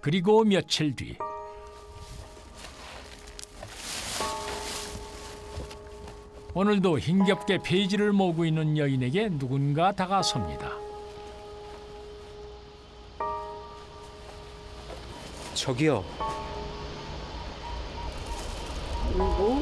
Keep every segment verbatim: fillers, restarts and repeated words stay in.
그리고 며칠 뒤 오늘도 힘겹게 페이지를 모으고 있는 여인에게 누군가 다가섭니다. 저기요. 그리고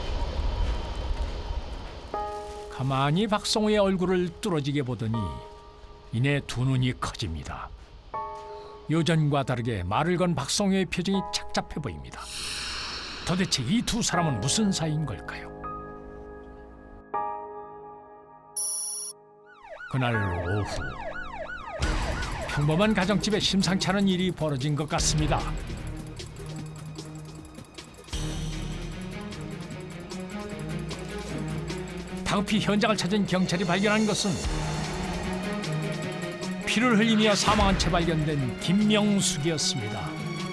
가만히 박성호의 얼굴을 뚫어지게 보더니 이내 두 눈이 커집니다. 요전과 다르게 말을 건 박성호의 표정이 착잡해 보입니다. 도대체 이 두 사람은 무슨 사이인 걸까요? 그날 오후 평범한 가정집에 심상치 않은 일이 벌어진 것 같습니다. 다급히 현장을 찾은 경찰이 발견한 것은 피를 흘리며 사망한 채 발견된 김명숙이었습니다.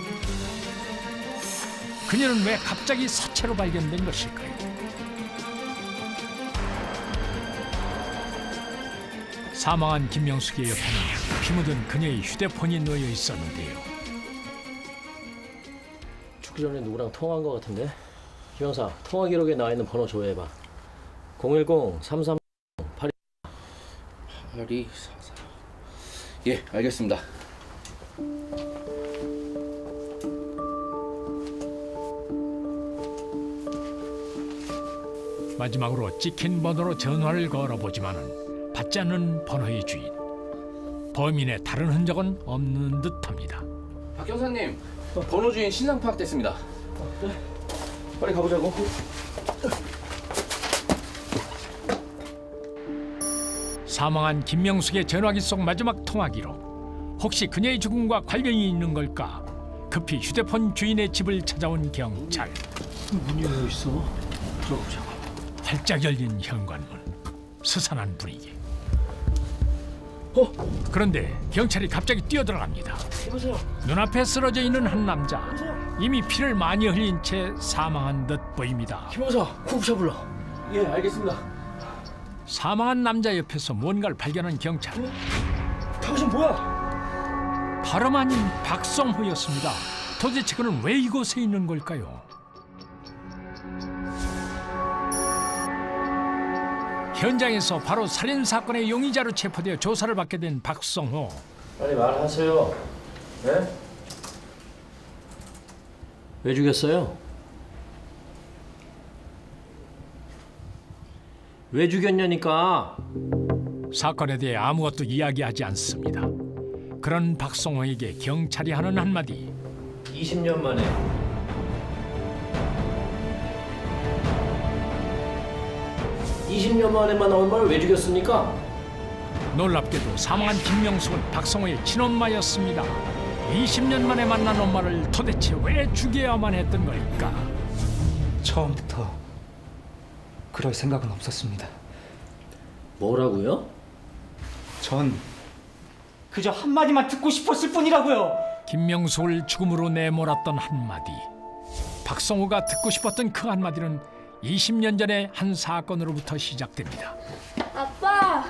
그녀는 왜 갑자기 사체로 발견된 것일까요? 사망한 김명숙의 옆에는 피 묻은 그녀의 휴대폰이 놓여 있었는데요. 죽기 전에 누구랑 통화한 것 같은데? 김 형사, 통화 기록에 나와 있는 번호 조회해봐. 공일공 삼삼 팔이 팔이사사. 예, 알겠습니다. 마지막으로 찍힌 번호로 전화를 걸어보지만은 받지 않는 번호의 주인. 범인의 다른 흔적은 없는 듯합니다. 박 경사님, 번호 주인 신상 파악됐습니다. 네. 빨리 가보자고. 사망한 김명숙의 전화기 속 마지막 통화 기록. 혹시 그녀의 죽음과 관련이 있는 걸까? 급히 휴대폰 주인의 집을 찾아온 경찰. 문이 열려 있어. 들어보자. 활짝 열린 현관문. 스산한 분위기. 어? 그런데 경찰이 갑자기 뛰어들어갑니다. 여보세요. 눈앞에 쓰러져 있는 한 남자. 여보세요. 이미 피를 많이 흘린 채 사망한 듯 보입니다. 김 형사, 구급차 불러. 예, 알겠습니다. 사망한 남자 옆에서 뭔가를 발견한 경찰. 어? 당신 뭐야? 다름 아닌 박성호였습니다. 도대체 그는 왜 이곳에 있는 걸까요? 현장에서 바로 살인사건의 용의자로 체포되어 조사를 받게 된 박성호. 빨리 말하세요. 네? 왜 죽였어요? 왜 죽였냐니까. 사건에 대해 아무것도 이야기하지 않습니다. 그런 박성호에게 경찰이 하는 한마디. 이십 년 만에. 이십 년 만에만 엄마를 왜 죽였습니까? 놀랍게도 사망한 김명숙은 박성호의 친엄마였습니다. 이십 년 만에 만난 엄마를 도대체 왜 죽여야만 했던 걸까? 처음부터 그럴 생각은 없었습니다. 뭐라고요? 전 그저 한마디만 듣고 싶었을 뿐이라고요. 김명숙을 죽음으로 내몰았던 한마디. 박성호가 듣고 싶었던 그 한마디는 이십 년 전의 한 사건으로부터 시작됩니다. 아빠!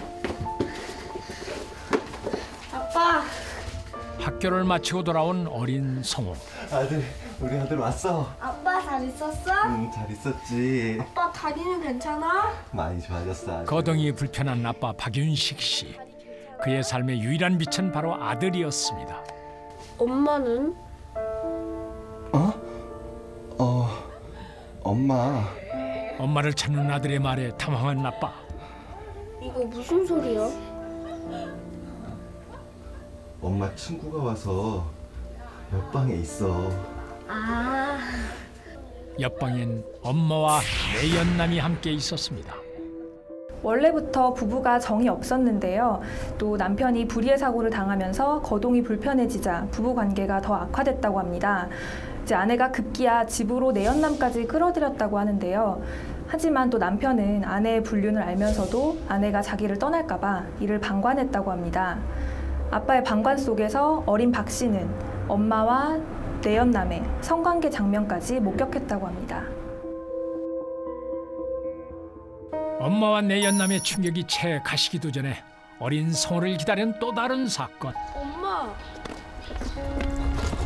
아빠! 학교를 마치고 돌아온 어린 성호. 아들, 우리 아들 왔어. 아빠 잘 있었어? 응, 잘 있었지. 아빠 다리는 괜찮아? 많이 좋아졌어. 아들. 거동이 불편한 아빠 박윤식 씨. 그의 삶의 유일한 빛은 바로 아들이었습니다. 엄마는? 어? 어, 엄마. 엄마를 찾는 아들의 말에 당황한 아빠. 이거 무슨 소리야? 엄마 친구가 와서 옆방에 있어. 아, 옆방엔 엄마와 내연남이 함께 있었습니다. 원래부터 부부가 정이 없었는데요. 또 남편이 불의의 사고를 당하면서 거동이 불편해지자 부부 관계가 더 악화됐다고 합니다. 이제 아내가 급기야 집으로 내연남까지 끌어들였다고 하는데요. 하지만 또 남편은 아내의 불륜을 알면서도 아내가 자기를 떠날까 봐 이를 방관했다고 합니다. 아빠의 방관 속에서 어린 박 씨는 엄마와 내연남의 성관계 장면까지 목격했다고 합니다. 엄마와 내연남의 충격이 채 가시기도 전에 어린 성호를 기다린 또 다른 사건. 엄마!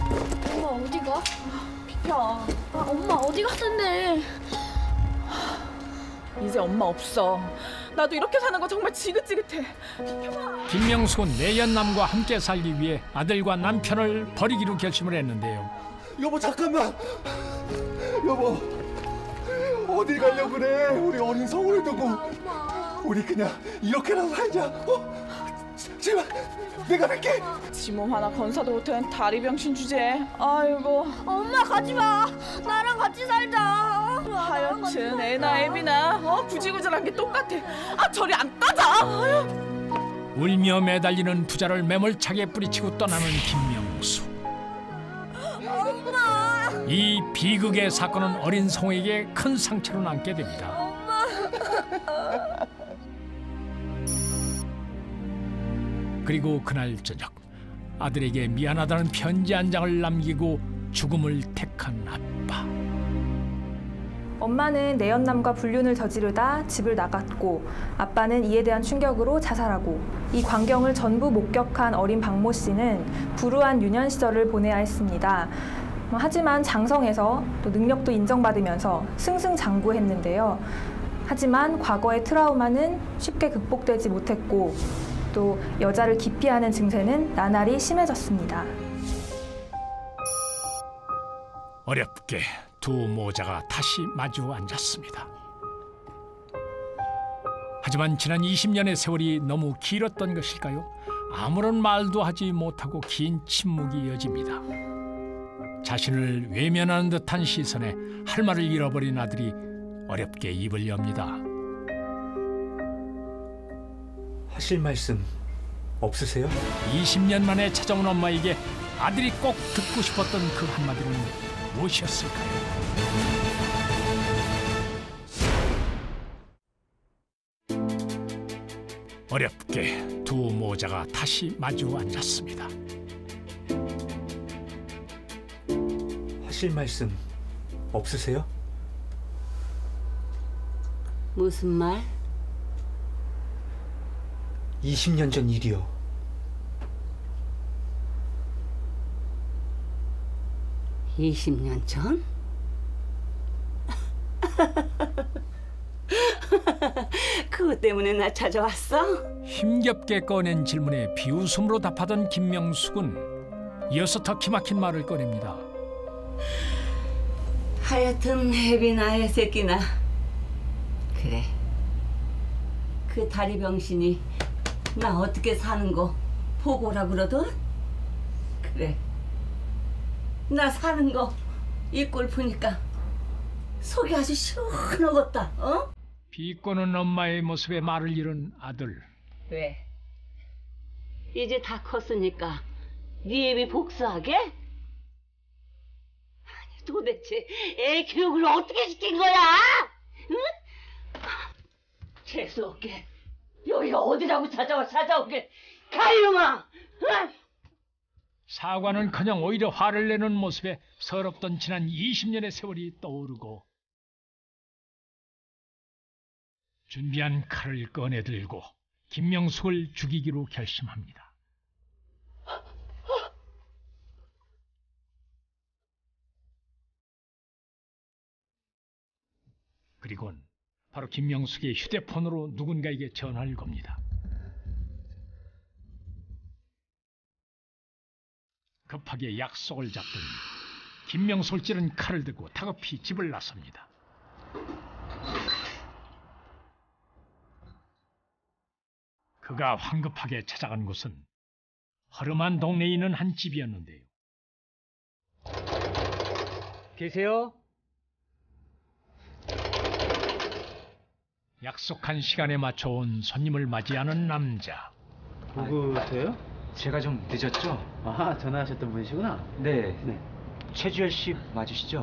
어디가? 비켜. 아, 엄마 어디 갔는데? 이제 엄마 없어. 나도 이렇게 사는 거 정말 지긋지긋해. 김명숙은 내연남과 함께 살기 위해 아들과 남편을 버리기로 결심을 했는데요. 여보 잠깐만. 여보 어디 가려고 그래? 우리 어린 성우를 두고. 우리 그냥 이렇게라도 살자. 어? 제발 내가 할게. 지몸 하나 건사도 못한 다리병신 주제에. 아이고. 엄마 가지 마. 나랑 같이 살자. 하여튼 애나 애비나 어 구질구질한 게 똑같아. 아 저리 안 따져. 아유. 울며 매달리는 부자를 매몰차게 뿌리치고 떠나는 김명숙. 엄마. 이 비극의 사건은 어린 성우에게 큰 상처로 남게 됩니다. 그리고 그날 저녁 아들에게 미안하다는 편지 한 장을 남기고 죽음을 택한 아빠. 엄마는 내연남과 불륜을 저지르다 집을 나갔고 아빠는 이에 대한 충격으로 자살하고 이 광경을 전부 목격한 어린 박모 씨는 불우한 유년 시절을 보내야 했습니다. 하지만 장성에서 또 능력도 인정받으면서 승승장구했는데요. 하지만 과거의 트라우마는 쉽게 극복되지 못했고 또 여자를 기피하는 증세는 나날이 심해졌습니다. 어렵게 두 모자가 다시 마주 앉았습니다. 하지만 지난 이십 년의 세월이 너무 길었던 것일까요? 아무런 말도 하지 못하고 긴 침묵이 이어집니다. 자신을 외면하는 듯한 시선에 할 말을 잃어버린 아들이 어렵게 입을 엽니다. 하실 말씀 없으세요? 이십 년 만에 찾아온 엄마에게 아들이 꼭 듣고 싶었던 그 한마디는 무엇이었을까요? 어렵게 두 모자가 다시 마주 앉았습니다. 하실 말씀 없으세요? 무슨 말? 이십 년 전 일이요. 이십 년 전? 그것 때문에 나 찾아왔어? 힘겹게 꺼낸 질문에 비웃음으로 답하던 김명숙은 이어서 더 기막힌 말을 꺼냅니다. 하여튼 혜비나 애새끼나 그래 그 다리병신이 나 어떻게 사는 거 보고 오라 그러던? 그래 나 사는 거 이 꼴 보니까 속이 아주 시원하겠다. 어? 비꼬는 엄마의 모습에 말을 잃은 아들. 왜? 이제 다 컸으니까 네 애비 복수하게? 아니 도대체 애 교육을 어떻게 시킨 거야? 응? 재수없게 여기가 어디라고 찾아와 찾아오게 가이놈아! 응? 사과는커녕 오히려 화를 내는 모습에 서럽던 지난 이십 년의 세월이 떠오르고 준비한 칼을 꺼내들고 김명숙을 죽이기로 결심합니다. 그리고는 바로 김명숙의 휴대폰으로 누군가에게 전화를 겁니다. 급하게 약속을 잡더니 김명숙을 찌른 칼을 들고 다급히 집을 나섭니다. 그가 황급하게 찾아간 곳은 허름한 동네에 있는 한 집이었는데요. 계세요? 약속한 시간에 맞춰 온 손님을 맞이하는 남자. 누구세요? 제가 좀 늦었죠? 아, 전화하셨던 분이시구나. 네. 네. 최주열 씨 맞으시죠?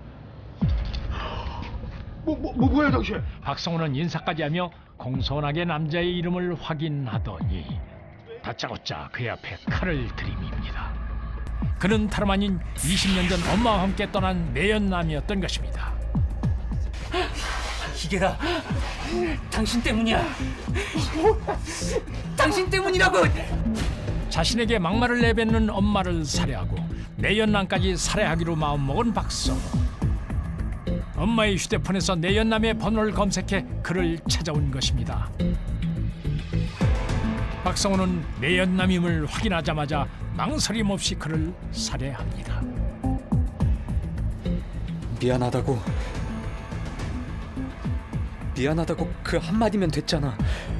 뭐, 뭐, 뭐 뭐야 당신? 박성호는 인사까지 하며 공손하게 남자의 이름을 확인하더니 다짜고짜 그의 앞에 칼을 들이밉니다. 그는 다름 아닌 이십 년 전 엄마와 함께 떠난 내연남이었던 것입니다. 이게 다 당신 때문이야. 당신 때문이라고. 자신에게 막말을 내뱉는 엄마를 살해하고 내연남까지 살해하기로 마음먹은 박성호. 엄마의 휴대폰에서 내연남의 번호를 검색해 그를 찾아온 것입니다. 박성호는 내연남임을 확인하자마자 망설임 없이 그를 살해합니다. 미안하다고. 미안하다고 그 한마디면 됐잖아.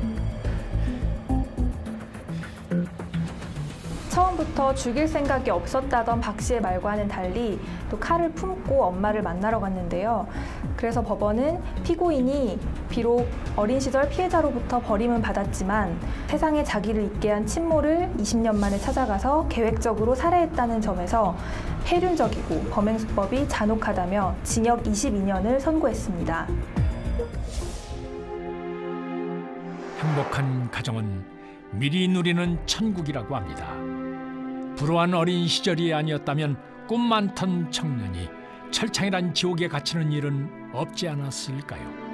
처음부터 죽일 생각이 없었다던 박 씨의 말과는 달리 또 칼을 품고 엄마를 만나러 갔는데요. 그래서 법원은 피고인이 비록 어린 시절 피해자로부터 버림은 받았지만 세상에 자기를 있게 한 친모를 이십 년 만에 찾아가서 계획적으로 살해했다는 점에서 폐륜적이고 범행 수법이 잔혹하다며 징역 이십이 년을 선고했습니다. 행복한 가정은 미리 누리는 천국이라고 합니다. 불우한 어린 시절이 아니었다면 꿈 많던 청년이 철창이란 지옥에 갇히는 일은 없지 않았을까요?